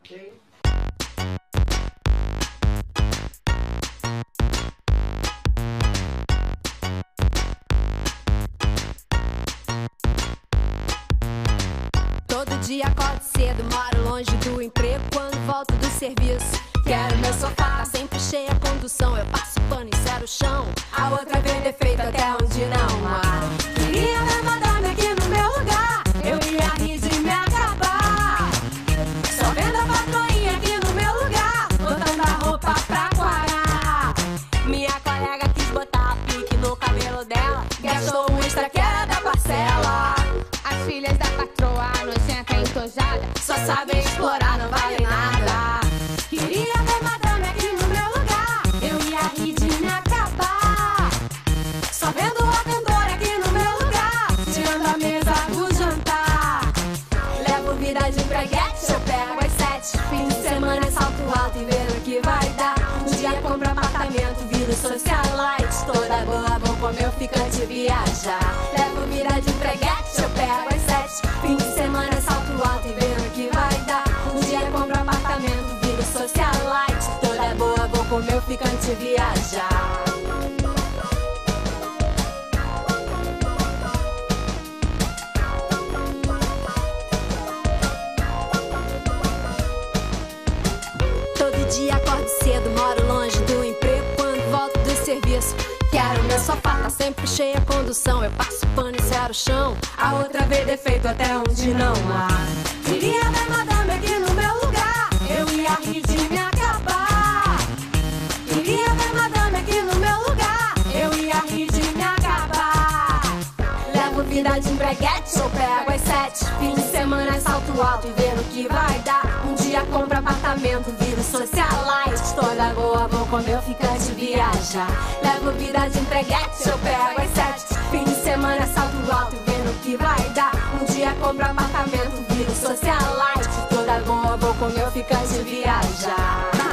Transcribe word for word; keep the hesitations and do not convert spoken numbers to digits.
Ok? Todo dia acordo cedo, moro longe do emprego. Quando volto do serviço, quero meu sofá, tá sempre cheia a condução. Eu passo pano e zero o chão. A outra vê defeito até onde não há. Queria ver madame aqui no meu lugar, eu ia rir de me acabar. Só vendo a patroinha aqui no meu lugar, botando a roupa pra quarar. Minha colega quis botar pique no cabelo dela, gastou um extra que era da parcela. As filhas da patroa, nojenta e entojada, Só sabem explorar, não vale nada. Queria ver madame aqui no meu lugar, eu ia rir de me acabar. Só vendo a vendedora aqui no meu lugar, tirando a mesa do jantar. Levo vida de empreguete, eu pego às sete. Fim de semana é salto alto e vendo o que vai dar. Um dia compro apartamento, viro socialite. Toda boa, vou comer o ficante viajar. Levo vida de empreguete, eu pego às sete. Fim de semana é salto alto e vendo o que vai dar. Um dia compro apartamento, viro socialite. Toda boa, vou comer o ficante viajar. Todo dia acordo cedo, moro longe do emprego. Quando volto do serviço, quero meu sofá, tá sempre cheia a condução. Eu passo pano e zero o chão. A outra vê defeito até onde não há. Queria ver madame aqui no meu lugar, eu ia rir de me acabar. Queria ver madame aqui no meu lugar, eu ia rir de me acabar. Levo vida de empreguete, eu pego às sete. Fim de semana é salto alto e vendo o que vai dar. Um dia compro apartamento, viro socialite. Toda boa, vou comer o ficante viajar. Levo vida de empreguete, eu pego às sete. Fim de semana é salto alto e vendo o que vai dar. Um dia compro apartamento, viro socialite. Toda boa, vou comer o ficante viajar.